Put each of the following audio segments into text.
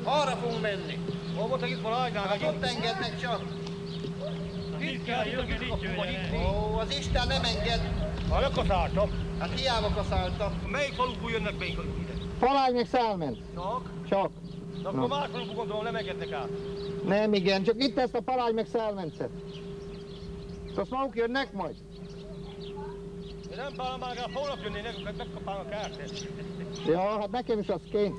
Arra fogunk menni. Hol voltak itt Balázsnál? Hát ott engednek csak. Itt kell jöjjön, itt jöjjön. Ó, az Isten nem enged. Hát nem kaszáltam. Hát hiába kaszáltam. Melyik faluból jönnek, melyik faluból ide? Palágy meg Szálment. Csak? Csak. De akkor más faluból gondolom nem engednek át. Nem, igen, csak itt ezt a Palágy meg Szálmencet. Azt maguk jönnek majd? Én nem bánom már rá, holnap jönni, nekünk megkapálnak a kártét. Ja, hát nekem is az kény.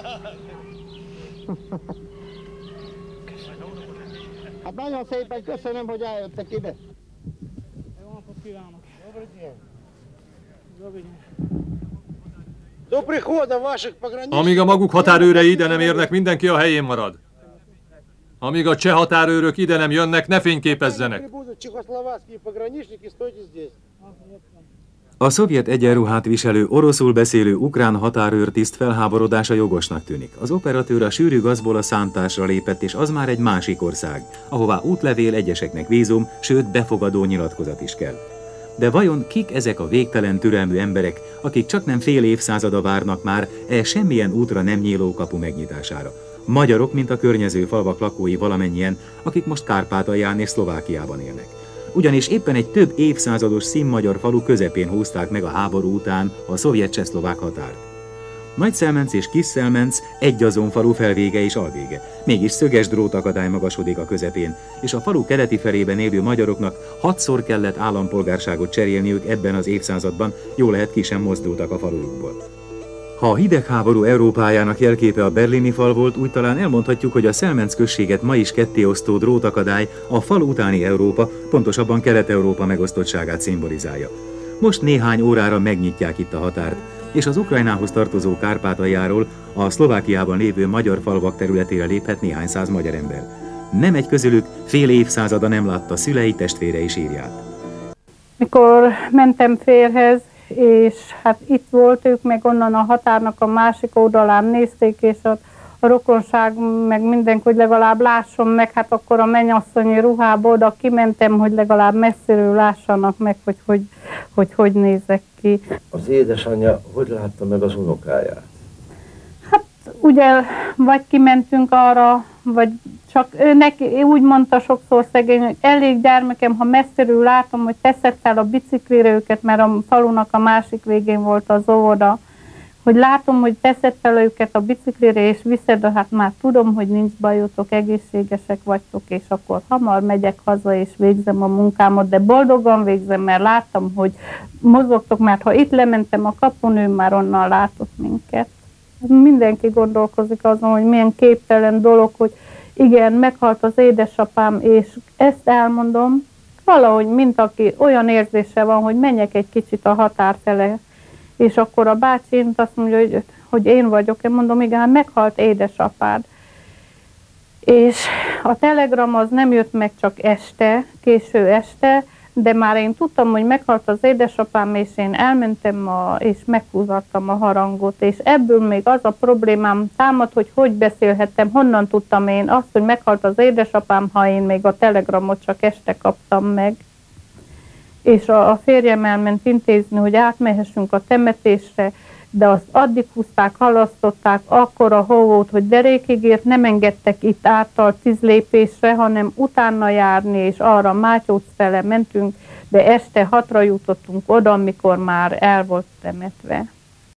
Hát nagyon szépen köszönöm, hogy eljöttek ide. Jó napot kívánok! Amíg a maguk határőrei ide nem érnek, mindenki a helyén marad. Amíg a cseh határőrök ide nem jönnek, ne fényképezzenek. A szovjet egyenruhát viselő, oroszul beszélő ukrán határőrtiszt felháborodása jogosnak tűnik. Az operatőr a sűrű gazból a szántásra lépett, és az már egy másik ország, ahová útlevél, egyeseknek vízum, sőt befogadó nyilatkozat is kell. De vajon kik ezek a végtelen türelmű emberek, akik csaknem fél évszázada várnak már semmilyen útra nem nyíló kapu megnyitására? Magyarok, mint a környező falvak lakói valamennyien, akik most Kárpátalján és Szlovákiában élnek. Ugyanis éppen egy több évszázados színmagyar falu közepén húzták meg a háború után a szovjet-csehszlovák határt. Nagyszelmenc és Kisszelmenc egyazon falu felvége és alvége. Mégis szöges drótakadály magasodik a közepén, és a falu keleti felében élő magyaroknak 6-szor kellett állampolgárságot cserélniük ebben az évszázadban, jól lehet ki sem mozdultak a falujukból. Ha a hidegháború Európájának jelképe a berlini fal volt, úgy talán elmondhatjuk, hogy a Szelmenc községet ma is kettéosztó drótakadály a fal utáni Európa, pontosabban Kelet-Európa megosztottságát szimbolizálja. Most néhány órára megnyitják itt a határt, és az Ukrajnához tartozó Kárpátaljáról a Szlovákiában lévő magyar falvak területére léphet néhány száz magyar ember. Nem egy közülük fél évszázada nem látta szülei, testvérei sírját. Mikor mentem férhez, és hát itt volt, ők meg onnan a határnak a másik oldalán nézték, és a rokonság meg mindenki, hogy legalább lásson meg, hát akkor a mennyasszonyi ruhába oda kimentem, hogy legalább messziről lássanak meg, hogy nézek ki. Az édesanyja hogy látta meg az unokáját? Hát ugye vagy kimentünk arra, vagy csak ő neki úgy mondta sokszor szegény, hogy elég gyermekem, ha messziről látom, hogy teszed fel a biciklire őket, mert a falunak a másik végén volt az óvoda, hogy látom, hogy teszed fel őket a biciklire, és viszed, de hát már tudom, hogy nincs bajotok, egészségesek vagytok, és akkor hamar megyek haza, és végzem a munkámat, de boldogan végzem, mert láttam, hogy mozogtok, mert ha itt lementem a kapun, ő már onnan látott minket. Mindenki gondolkozik azon, hogy milyen képtelen dolog, hogy igen, meghalt az édesapám, és ezt elmondom, valahogy mint aki olyan érzése van, hogy menjek egy kicsit a határ fele, és akkor a bácsi azt mondja, hogy én vagyok, én mondom, igen, meghalt édesapád. És a telegram az nem jött meg csak este, késő este, de már én tudtam, hogy meghalt az édesapám, és én elmentem és meghúzattam a harangot, és ebből még az a problémám támad, hogy beszélhettem, honnan tudtam én azt, hogy meghalt az édesapám, ha én még a telegramot csak este kaptam meg. És a férjem elment intézni, hogy átmehessünk a temetésre, de azt addig húzták, halasztották, akkora hó volt, hogy derékig ért, nem engedtek itt által 10 lépésre, hanem utána járni, és arra Mátyóc fele mentünk, de este 6-ra jutottunk oda, amikor már el volt temetve.